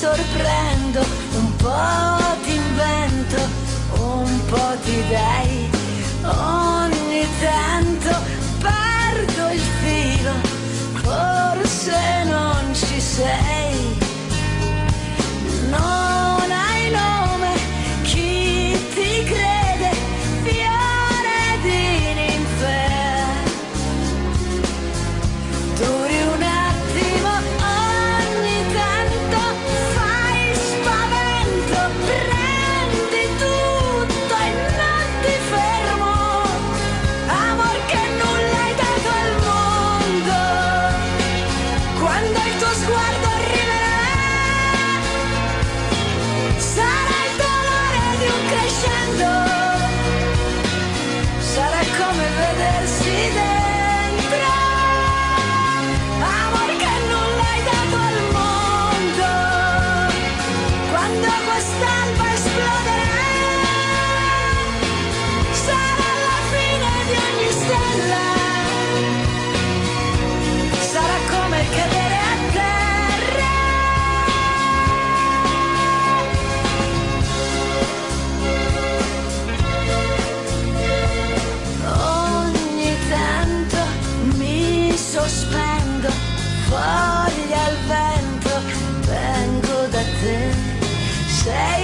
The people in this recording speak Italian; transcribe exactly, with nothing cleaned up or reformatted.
sorprendo, un po' ti invento, un po' ti dai, ogni tanto perdo il filo, forse non ci sei, non hai nome, chi ti crede, fiore di ninfea, duri un attimo, ogni tanto fai spavento, prendi tutto e non ti fermo, amor che nulla hai dato al mondo, quando il tuo sguardo arriverà, sarà il dolore di un crescendo, sarà come vedersi dentro, amor che nulla hai dato al mondo, quando quest'alba esploderà, sarà la fine di ogni stella, sarà come cadere a terra. Ogni tanto mi sospendo, foglia al vento, vengo da te, sei